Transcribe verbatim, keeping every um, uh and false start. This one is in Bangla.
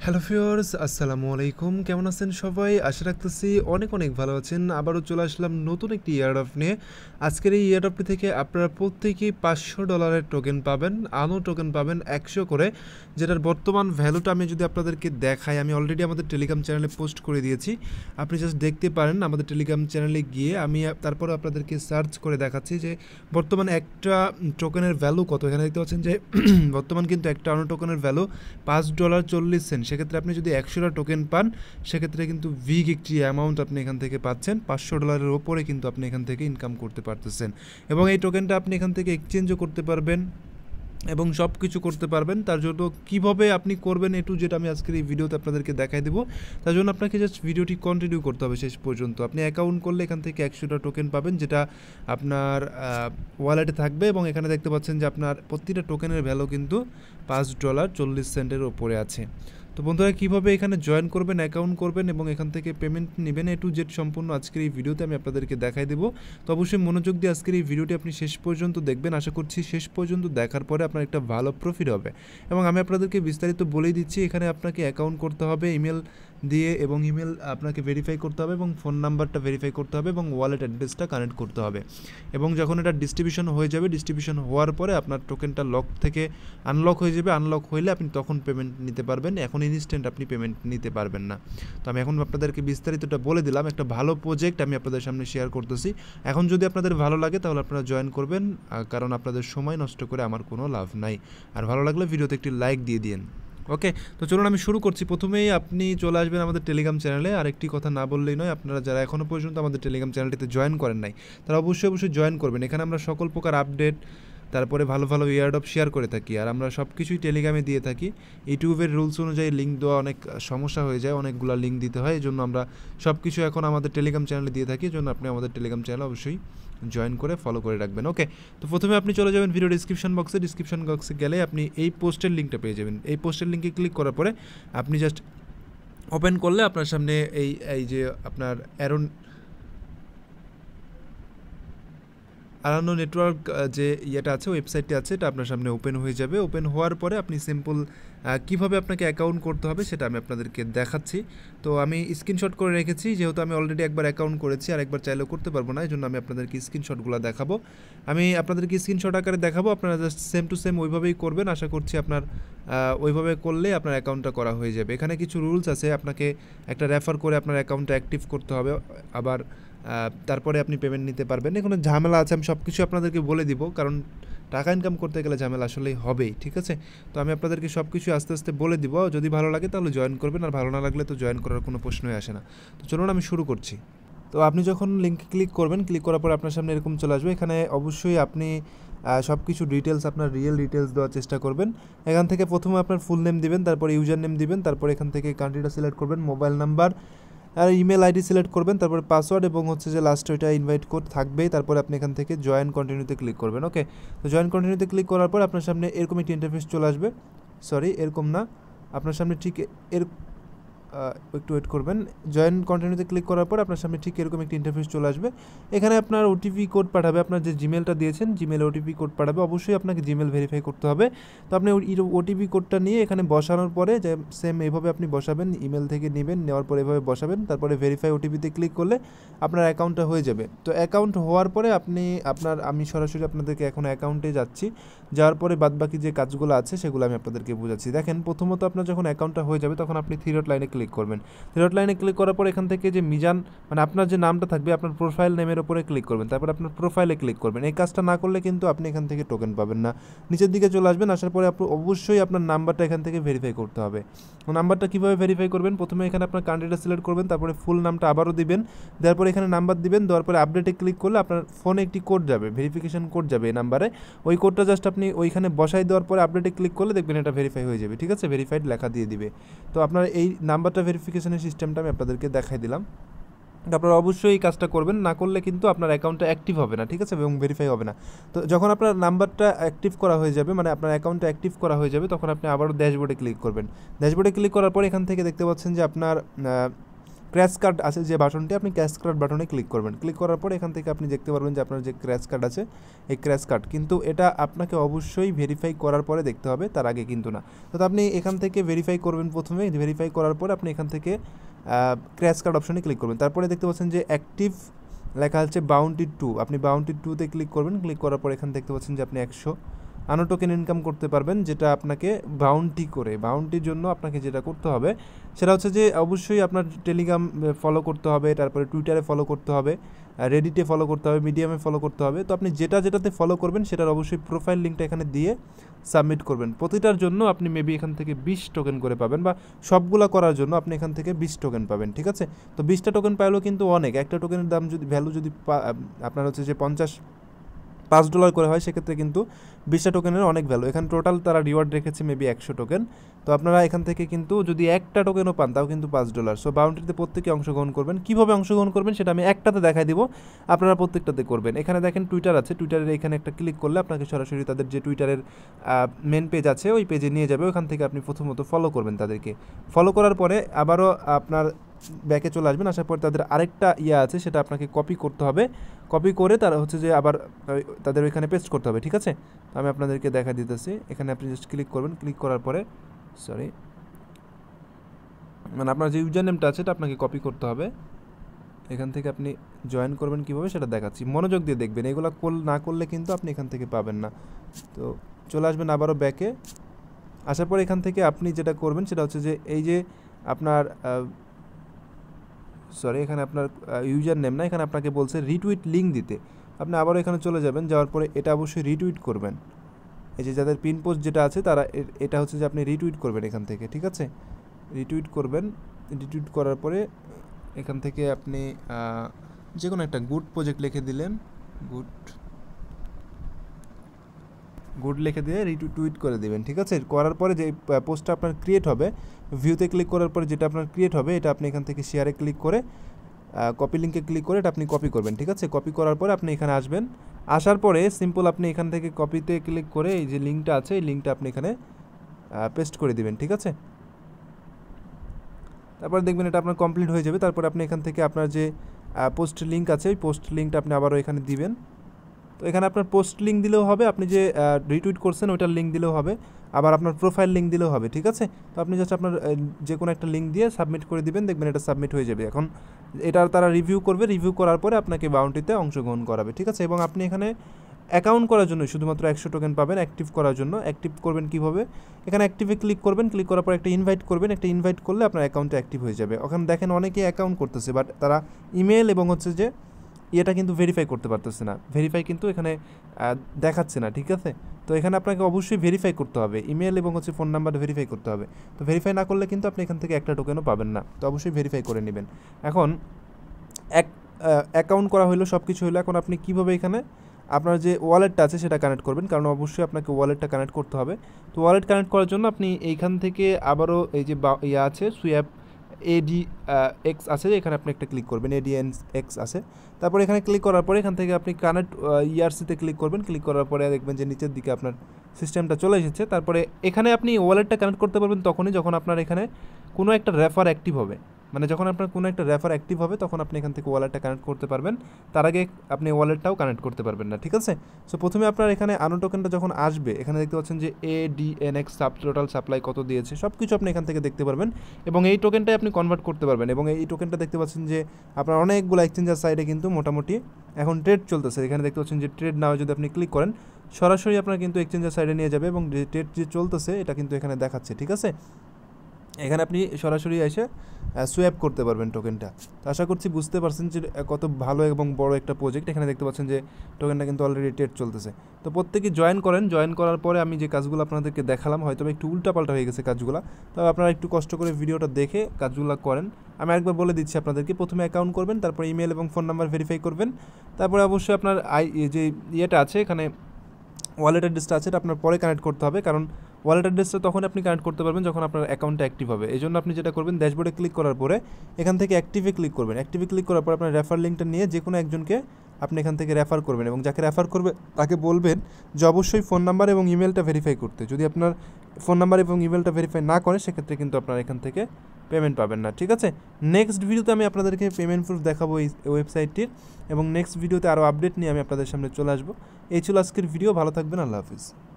হ্যালো ভিউয়ার্স, আসসালামু আলাইকুম। কেমন আছেন সবাই? আশা রাখতেছি অনেক অনেক ভালো আছেন। আবারও চলে আসলাম নতুন একটি এয়ারড্রপ নিয়ে। আজকের এই এয়ারড্রপটি থেকে আপনারা প্রত্যেকেই পাঁচশো ডলারের টোকেন পাবেন, আনো টোকেন পাবেন একশো করে, যেটার বর্তমান ভ্যালুটা আমি যদি আপনাদেরকে দেখাই, আমি অলরেডি আমাদের টেলিগ্রাম চ্যানেলে পোস্ট করে দিয়েছি। আপনি জাস্ট দেখতে পারেন আমাদের টেলিগ্রাম চ্যানেলে গিয়ে। আমি তারপর আপনাদেরকে সার্চ করে দেখাচ্ছি যে বর্তমানে একটা টোকেনের ভ্যালু কত। এখানে দেখতে পাচ্ছেন যে বর্তমান কিন্তু একটা আনো টোকেনের ভ্যালু পাঁচ ডলার চল্লিশ সেন্ট। সেক্ষেত্রে আপনি যদি একশোটা টোকেন পান, সেক্ষেত্রে কিন্তু বিগ একটি অ্যামাউন্ট আপনি এখান থেকে পাচ্ছেন। পাঁচশো ডলারের ওপরে কিন্তু আপনি এখান থেকে ইনকাম করতে পারতেছেন, এবং এই টোকেনটা আপনি এখান থেকে এক্সচেঞ্জও করতে পারবেন এবং সব কিছু করতে পারবেন। তার জন্য কীভাবে আপনি করবেন এ টু জেড আমি আজকের এই ভিডিওতে আপনাদেরকে দেখাই দেবো। তার জন্য আপনাকে জাস্ট ভিডিওটি কন্টিনিউ করতে হবে শেষ পর্যন্ত। আপনি অ্যাকাউন্ট করলে এখান থেকে একশোটা টোকেন পাবেন, যেটা আপনার ওয়ালেটে থাকবে, এবং এখানে দেখতে পাচ্ছেন যে আপনার প্রতিটা টোকেনের ভ্যালু কিন্তু পাঁচ ডলার চল্লিশ সেন্টের ওপরে আছে। তো বন্ধুরা, কীভাবে এখানে জয়েন করবেন, অ্যাকাউন্ট করবেন এবং এখান থেকে পেমেন্ট নেবেন, এ টু জেড সম্পূর্ণ আজকের এই ভিডিওতে আমি আপনাদেরকে দেখাই দেবো। তো অবশ্যই মনোযোগ দিয়ে আজকের এই ভিডিওটি আপনি শেষ পর্যন্ত দেখবেন। আশা করছি শেষ পর্যন্ত দেখার পরে আপনার একটা ভালো প্রফিট হবে, এবং আমি আপনাদেরকে বিস্তারিত বলেই দিচ্ছি। এখানে আপনাকে অ্যাকাউন্ট করতে হবে ইমেল দিয়ে, এবং ইমেল আপনাকে ভেরিফাই করতে হবে, এবং ফোন নাম্বারটা ভেরিফাই করতে হবে, এবং ওয়ালেট অ্যাড্রেসটা কানেক্ট করতে হবে। এবং যখন এটা ডিস্ট্রিবিউশন হয়ে যাবে, ডিস্ট্রিবিউশন হওয়ার পরে আপনার টোকেনটা লক থেকে আনলক হয়ে যাবে। আনলক হইলে আপনি তখন পেমেন্ট নিতে পারবেন। এখন ইনস্ট্যান্ট আপনি পেমেন্ট নিতে পারবেন না। তো আমি এখন আপনাদেরকে বিস্তারিতটা বলে দিলাম। একটা ভালো প্রজেক্ট আমি আপনাদের সামনে শেয়ার করতেছি। এখন যদি আপনাদের ভালো লাগে তাহলে আপনারা জয়েন করবেন, কারণ আপনাদের সময় নষ্ট করে আমার কোনো লাভ নাই। আর ভালো লাগলে ভিডিওতে একটি লাইক দিয়ে দিন। ওকে, তো চলুন আমি শুরু করছি। প্রথমেই আপনি চলে আসবেন আমাদের টেলিগ্রাম চ্যানেলে। আরেকটি কথা না বললেই নয়, আপনারা যারা এখনও পর্যন্ত আমাদের টেলিগ্রাম চ্যানেলটিতে জয়েন করেন নাই, তারা অবশ্যই অবশ্যই জয়েন করবেন। এখানে আমরা সকল প্রকার আপডেট, তারপরে ভালো ভালো এয়ারড্রপ শেয়ার করে থাকি, আর আমরা সব কিছুই টেলিগ্রামে দিয়ে থাকি। ইউটিউবের রুলস অনুযায়ী লিঙ্ক দেওয়া অনেক সমস্যা হয়ে যায়, অনেকগুলো লিঙ্ক দিতে হয়। এই জন্য আমরা সব কিছু এখন আমাদের টেলিগ্রাম চ্যানেলে দিয়ে থাকি। এই জন্য আপনি আমাদের টেলিগ্রাম চ্যানেল অবশ্যই জয়েন করে ফলো করে রাখবেন। ওকে, তো প্রথমে আপনি চলে যাবেন ভিডিও ডিসক্রিপশন বক্সে। ডিসক্রিপশন বক্সে গেলে আপনি এই পোস্টের লিঙ্কটা পেয়ে যাবেন। এই পোস্টের লিঙ্কে ক্লিক করার পরে আপনি জাস্ট ওপেন করলে আপনার সামনে এই এই যে আপনার অ্যারন আরানো নেটওয়ার্ক যে ইয়েটা আছে, ওয়েবসাইটটি আছে, এটা আপনার সামনে ওপেন হয়ে যাবে। ওপেন হওয়ার পরে আপনি সিম্পল কীভাবে আপনাকে অ্যাকাউন্ট করতে হবে সেটা আমি আপনাদেরকে দেখাচ্ছি। তো আমি স্ক্রিনশট করে রেখেছি, যেহেতু আমি অলরেডি একবার অ্যাকাউন্ট করেছি, আর একবার চাইলেও করতে পারবো না। এই জন্য আমি আপনাদেরকে স্ক্রিনশটগুলো দেখাবো। আমি আপনাদেরকে স্ক্রিনশট আকারে দেখাবো, আপনারা জাস্ট সেম টু সেম ওইভাবেই করবেন। আশা করছি আপনার ওইভাবে করলে আপনার অ্যাকাউন্টটা করা হয়ে যাবে। এখানে কিছু রুলস আছে, আপনাকে একটা রেফার করে আপনার অ্যাকাউন্টটা অ্যাক্টিভ করতে হবে, আবার তারপরে আপনি পেমেন্ট নিতে পারবেন। এখানে ঝামেলা আছে, আমি সব কিছু আপনাদেরকে বলে দিব, কারণ টাকা ইনকাম করতে গেলে ঝামেলা আসলেই হবেই, ঠিক আছে? তো আমি আপনাদেরকে সব কিছু আস্তে আস্তে বলে দিব। যদি ভালো লাগে তাহলে জয়েন করবেন, আর ভালো না লাগলে তো জয়েন করার কোনো প্রশ্নই আসে না। তো চলুন আমি শুরু করছি। তো আপনি যখন লিঙ্কে ক্লিক করবেন, ক্লিক করার পর আপনার সামনে এরকম চলে আসবে। এখানে অবশ্যই আপনি সব কিছু ডিটেলস, আপনার রিয়েল ডিটেলস দেওয়ার চেষ্টা করবেন। এখান থেকে প্রথমে আপনার ফুল নেম দিবেন, তারপর ইউজার নেম দিবেন, তারপর এখান থেকে কান্ট্রিটা সিলেক্ট করবেন, মোবাইল নাম্বার আর ইমেল আইডি সিলেক্ট করবেন, তারপরে পাসওয়ার্ড, এবং হচ্ছে যে লাস্ট ওইটা ইনভাইট কোড থাকবেই। তারপরে আপনি এখান থেকে জয়েন কন্টিনিউতে ক্লিক করবেন। ওকে, তো জয়েন কন্টিনিউতে ক্লিক করার পর আপনার সামনে এরকম একটি ইন্টারফেস চলে আসবে। সরি, এরকম না, আপনার সামনে ঠিক এর একটু ওয়েট করবেন। জয়েন কন্টিনিউতে ক্লিক করার পর আপনার সামনে ঠিক এরকম একটি ইন্টারফেস চলে আসবে। এখানে আপনার ওটিপি কোড পাঠাবে, আপনার যে জিমেলটা দিয়েছেন জিমেলে ওটিপি কোড পাঠাবে। অবশ্যই আপনাকে জিমেল ভেরিফাই করতে হবে। তো আপনি ওটিপি কোডটা নিয়ে এখানে বসানোর পরে যে সেম এইভাবে আপনি বসাবেন, ইমেল থেকে নেবেন, নেওয়ার পরে এভাবে বসাবেন, তারপরে ভেরিফাই ওটিপিতে ক্লিক করলে আপনার অ্যাকাউন্টটা হয়ে যাবে। তো অ্যাকাউন্ট হওয়ার পরে আপনি আপনার আমি সরাসরি আপনাদেরকে এখন অ্যাকাউন্টে যাচ্ছি। যাওয়ার পরে বাদবাকি যে কাজগুলো আছে সেগুলো আমি আপনাদেরকে বোঝাচ্ছি। দেখেন, প্রথমত আপনার যখন অ্যাকাউন্টটা হয়ে যাবে তখন আপনি থ্রি ডট লাইনে ক্লিক করবেন। থ্রি ডট লাইনে ক্লিক করার পর এখান থেকে যে মিজান, মানে আপনার যে নামটা থাকবে, আপনার প্রোফাইল নেমের উপরে ক্লিক করবেন, তারপর আপনার প্রোফাইলে ক্লিক করবেন। এই কাজটা না করলে কিন্তু আপনি এখান থেকে টোকেন পাবেন না। নিচের দিকে চলে আসবেন, আসার পরে আপনি অবশ্যই আপনার নাম্বারটা এখান থেকে ভেরিফাই করতে হবে। নাম্বারটা কীভাবে ভেরিফাই করবেন? প্রথমে এখানে আপনার কান্ট্রিটা সিলেক্ট করবেন, তারপরে ফুল নামটা আবারও দিবেন, দেওয়ার পরে এখানে নাম্বার দিবেন, দেওয়ার পরে আপডেটে ক্লিক করলে আপনার ফোনে একটি কোড যাবে, ভেরিফিকেশন কোড যাবে এই নাম্বারে। ওই কোডটা জাস্ট আপনি ওইখানে বসাই দেওয়ার পরে আপডেটে ক্লিক করলে দেখবেন এটা ভেরিফাই হয়ে যাবে, ঠিক আছে? ভেরিফাইড লেখা দিয়ে দিবে। তো আপনার এই নাম্বারটা ভেরিফিকেশনের সিস্টেমটা আমি আপনাদেরকে দেখাই দিলাম। আপনারা অবশ্যই এই কাজটা করবেন, না করলে কিন্তু আপনার অ্যাকাউন্টটা অ্যাক্টিভ হবে না, ঠিক আছে? এবং ভেরিফাই হবে না। তো যখন আপনার নাম্বারটা অ্যাক্টিভ করা হয়ে যাবে, মানে আপনার অ্যাকাউন্টটা অ্যাক্টিভ করা হয়ে যাবে, তখন আপনি আবারও ড্যাশবোর্ডে ক্লিক করবেন। ড্যাশবোর্ডে ক্লিক করার পর এখান থেকে দেখতে পাচ্ছেন যে আপনার ক্র্যাশ কার্ড আছে যে বাটনটি, আপনি ক্র্যাশ কার্ড বাটনে ক্লিক করবেন। ক্লিক করার পর এখান থেকে আপনি দেখতে পারবেন যে আপনার যে ক্র্যাশ কার্ড আছে এই ক্র্যাশ কার্ড, কিন্তু এটা আপনাকে অবশ্যই ভেরিফাই করার পরে দেখতে হবে, তার আগে কিন্তু না। তো আপনি এখান থেকে ভেরিফাই করবেন, প্রথমে ভেরিফাই করার পর আপনি এখান থেকে ক্র্যাশ কার্ড অপশনে ক্লিক করবেন। তারপরে দেখতে পাচ্ছেন যে অ্যাক্টিভ লেখা হচ্ছে বাউন্টি টু, আপনি বাউন্টি টুতে ক্লিক করবেন। ক্লিক করার পর এখানে দেখতে পাচ্ছেন যে আপনি একশো আনো টোকেন ইনকাম করতে পারবেন, যেটা আপনাকে বাউন্টি করে, বাউন্টির জন্য আপনাকে যেটা করতে হবে সেটা হচ্ছে যে অবশ্যই আপনার টেলিগ্রাম ফলো করতে হবে, তারপরে টুইটারে ফলো করতে হবে, রেডিটে ফলো করতে হবে, মিডিয়ামে ফলো করতে হবে। তো আপনি যেটা যেটাতে ফলো করবেন সেটার অবশ্যই প্রোফাইল লিঙ্কটা এখানে দিয়ে সাবমিট করবেন। প্রতিটার জন্য আপনি মেবি এখান থেকে বিশ টোকেন করে পাবেন, বা সবগুলো করার জন্য আপনি এখান থেকে বিশ টোকেন পাবেন, ঠিক আছে। তো বিশটা টোকেন পাইলেও কিন্তু অনেক, একটা টোকেনের দাম যদি ভ্যালু যদি আপনার হচ্ছে যে পঞ্চাশ পাঁচ ডলার করে হয়, সেক্ষেত্রে কিন্তু বিশটা টোকেনের অনেক ভ্যালু। এখানে টোটাল তারা রিওয়ার্ড রেখেছে মেবি একশো টোকেন। তো আপনারা এখান থেকে কিন্তু যদি একটা টোকেনও পান তাও কিন্তু পাঁচ ডলার। সো বাউন্টিতে প্রত্যেকে অংশগ্রহণ করবেন। কীভাবে অংশগ্রহণ করবেন সেটা আমি একটাতে দেখাই দিব, আপনারা প্রত্যেকটাতে করবেন। এখানে দেখেন টুইটার আছে, টুইটারের এখানে একটা ক্লিক করলে আপনাকে সরাসরি তাদের যে টুইটারের মেন পেজ আছে ওই পেজে নিয়ে যাবে। ওখান থেকে আপনি প্রথমত ফলো করবেন তাদেরকে। ফলো করার পরে আবারও আপনার ব্যাকে চলে আসবেন। আসার পর তাদের আরেকটা ইয়ে আছে, সেটা আপনাকে কপি করতে হবে। কপি করে তারা হচ্ছে যে আবার তাদের ওইখানে পেস্ট করতে হবে, ঠিক আছে। আমি আপনাদেরকে দেখা দিতেছি। এখানে আপনি জাস্ট ক্লিক করবেন। ক্লিক করার পরে সরি মানে আপনার যে ইউজার নেমটা আছে এটা আপনাকে কপি করতে হবে। এখান থেকে আপনি জয়েন করবেন কীভাবে সেটা দেখাচ্ছি, মনোযোগ দিয়ে দেখবেন। এগুলো না করলে কিন্তু আপনি এখান থেকে পাবেন না। তো চলে আসবেন আবারও ব্যাকে। আসার পর এখান থেকে আপনি যেটা করবেন সেটা হচ্ছে যে এই যে আপনার সরি এখানে আপনার ইউজার নেম না, এখানে আপনাকে বলছে রিটুইট লিঙ্ক দিতে। আপনি আবারও এখানে চলে যাবেন, যাওয়ার পরে এটা অবশ্যই রিটুইট করবেন। এই যে যাদের পিন পোস্ট যেটা আছে তারা এটা হচ্ছে যে আপনি রিটুইট করবেন এখান থেকে, ঠিক আছে। রিটুইট করবেন। রিটুইট করার পরে এখান থেকে আপনি যে কোনো একটা গুড প্রজেক্ট লিখে দিলেন, গুড গুড লিখে দিয়ে রিটুইট করে দেবেন, ঠিক আছে। করার পরে যে পোস্টটা আপনার ক্রিয়েট হবে, ভিউতে ক্লিক করার পরে যেটা আপনার ক্রিয়েট হবে এটা আপনি এখান থেকে শেয়ারে ক্লিক করে কপি লিঙ্কে ক্লিক করে এটা আপনি কপি করবেন, ঠিক আছে। কপি করার পরে আপনি এখানে আসবেন। আসার পরে সিম্পল আপনি এখান থেকে কপিতে ক্লিক করে এই যে লিঙ্কটা আছে এই লিঙ্কটা আপনি এখানে পেস্ট করে দিবেন, ঠিক আছে। তারপর দেখবেন এটা আপনার কমপ্লিট হয়ে যাবে। তারপর আপনি এখান থেকে আপনার যে পোস্ট লিঙ্ক আছে ওই পোস্ট লিঙ্কটা আপনি আবারও এখানে দিবেন। তো এখানে আপনার পোস্ট লিঙ্ক দিলেও হবে, আপনি যে রিটুইট করছেন ওইটার লিঙ্ক দিলেও হবে, আবার আপনার প্রোফাইল লিঙ্ক দিলেও হবে, ঠিক আছে। তো আপনি জাস্ট আপনার যে কোনো একটা লিঙ্ক দিয়ে সাবমিট করে দিবেন, দেখবেন এটা সাবমিট হয়ে যাবে। এখন এটার তারা রিভিউ করবে, রিভিউ করার পরে আপনাকে বাউন্টিতে অংশগ্রহণ করাবে, ঠিক আছে। এবং আপনি এখানে অ্যাকাউন্ট করার জন্য শুধুমাত্র একশো টোকেন পাবেন। অ্যাক্টিভ করার জন্য অ্যাক্টিভ করবেন কীভাবে, এখানে অ্যাক্টিভে ক্লিক করবেন। ক্লিক করার পর একটা ইনভাইট করবেন, একটা ইনভাইট করলে আপনার অ্যাকাউন্টটা অ্যাক্টিভ হয়ে যাবে। ওখানে দেখেন অনেকেই অ্যাকাউন্ট করতেছে, বাট তারা ইমেল এবং হচ্ছে যে এটা কিন্তু ভেরিফাই করতে পারতেছে না, ভেরিফাই কিন্তু এখানে দেখাচ্ছে না, ঠিক আছে। তো এখানে আপনাকে অবশ্যই ভেরিফাই করতে হবে, ইমেল এবং হচ্ছে ফোন নাম্বার ভেরিফাই করতে হবে। তো ভেরিফাই না করলে কিন্তু আপনি এখান থেকে একটা টোকেনও পাবেন না। তো অবশ্যই ভেরিফাই করে নেবেন। এখন এক অ্যাকাউন্ট করা হলো, সব কিছু হলো। এখন আপনি কীভাবে এখানে আপনার যে ওয়ালেটটা আছে সেটা কানেক্ট করবেন, কারণ অবশ্যই আপনাকে ওয়ালেটটা কানেক্ট করতে হবে। তো ওয়ালেট কানেক্ট করার জন্য আপনি এইখান থেকে আবারও এই যে ইয়ে আছে সুইপ এডি এক্স আছে, এখানে আপনি একটা ক্লিক করবেন, এডিএন এক্স আছে। তারপর এখানে ক্লিক করার পরে এখান থেকে আপনি কানেক্ট ইআরসিতে ক্লিক করবেন। ক্লিক করার পরে দেখবেন যে নিচের দিকে আপনার সিস্টেমটা চলে এসেছে। তারপরে এখানে আপনি ওয়ালেটটা কানেক্ট করতে পারবেন তখনই যখন আপনার এখানে কোনো একটা রেফার অ্যাক্টিভ হবে, মানে যখন আপনার কোনো একটা রেফার অ্যাক্টিভ হবে তখন আপনি এখান থেকে ওয়ালেটটা কানেক্ট করতে পারবেন। তার আগে আপনি ওয়ালেটটাও কানেক্ট করতে পারবেন না, ঠিক আছে। সো প্রথমে আপনার এখানে আনো টোকেনটা যখন আসবে, এখানে দেখতে পাচ্ছেন যে A D N X subtotal supply কত দিয়েছে সব কিছু আপনি এখান থেকে দেখতে পারবেন, এবং এই টোকেনটাই আপনি কনভার্ট করতে পারবেন। এবং এই টোকেনটা দেখতে পাচ্ছেন যে আপনার অনেকগুলো এক্সচেঞ্জার সাইডে কিন্তু মোটামুটি এখন ট্রেড চলতেছে। এখানে দেখতে পাচ্ছেন যে ট্রেড নাও যদি আপনি ক্লিক করেন সরাসরি আপনার কিন্তু এক্সচেঞ্জার সাইডে নিয়ে যাবে, এবং যে ট্রেড যে চলতেছে এটা কিন্তু এখানে দেখাচ্ছে, ঠিক আছে। এখানে আপনি সরাসরি এসে সোয়াপ করতে পারবেন টোকেনটা। তো আশা করছি বুঝতে পারছেন যে কত ভালো এবং বড় একটা প্রজেক্ট। এখানে দেখতে পাচ্ছেন যে টোকেনটা কিন্তু অলরেডি ট্রেড চলতেছে। তো প্রত্যেকে জয়েন করেন। জয়েন করার পরে আমি যে কাজগুলো আপনাদেরকে দেখালাম হয়তো একটু উল্টাপাল্টা হয়ে গেছে কাজগুলো, তবে আপনারা একটু কষ্ট করে ভিডিওটা দেখে কাজগুলো করেন। আমি একবার বলে দিচ্ছি আপনাদেরকে, প্রথমে অ্যাকাউন্ট করবেন, তারপর ইমেল এবং ফোন নাম্বার ভেরিফাই করবেন, তারপরে অবশ্যই আপনার আই যে ইয়েটা আছে এখানে ওয়ালেট অ্যাড্রেসটা আছে এটা আপনার পরে কানেক্ট করতে হবে, কারণ ওয়ালেট অ্যাড্রেসটা তখন আপনি কানেক্ট করতে পারবেন যখন আপনার অ্যাকাউন্টটা অ্যাক্টিভ হবে। এই জন্য আপনি যেটা করবেন, ড্যাশবোর্ডে ক্লিক করার পরে এখান থেকে অ্যাক্টিভে ক্লিক করবেন। অ্যাক্টিভে ক্লিক করার পর আপনার রেফার লিঙ্কটা নিয়ে যে কোনো একজনকে আপনি এখান থেকে রেফার করবেন, এবং যাকে রেফার করবে তাকে বলবেন যে অবশ্যই ফোন নাম্বার এবং ইমেলটা ভেরিফাই করতে। যদি আপনার ফোন নাম্বার এবং ইমেলটা ভেরিফাই না করে সেক্ষেত্রে কিন্তু আপনার এখান থেকে পেমেন্ট পাবেন না, ঠিক আছে। নেক্সট ভিডিওতে আমি আপনাদেরকে পেমেন্ট প্রুফ দেখাবো এই ওয়েবসাইটটির, এবং নেক্সট ভিডিওতে আরও আপডেট নিয়ে আমি আপনাদের সামনে চলে আসবো। এই ছিল আজকের ভিডিও, ভালো থাকবেন, আল্লাহ হাফিজ।